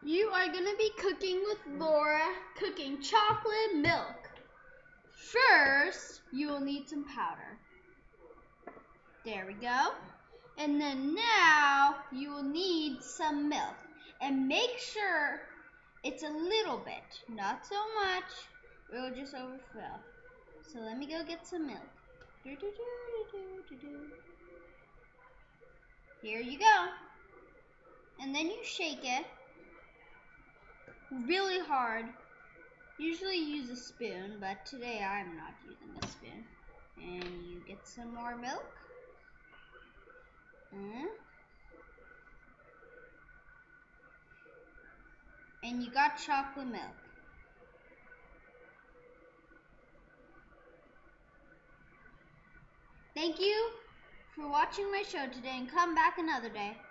You are going to be cooking with Laura, cooking chocolate milk. First, you will need some powder. There we go. And then now, you will need some milk. And make sure it's a little bit, not so much. It will just overfill. So let me go get some milk. Here you go. And then you shake it really hard. Usually use a spoon, but today I'm not using a spoon. And you get some more milk. And you got chocolate milk. Thank you for watching my show today, and come back another day.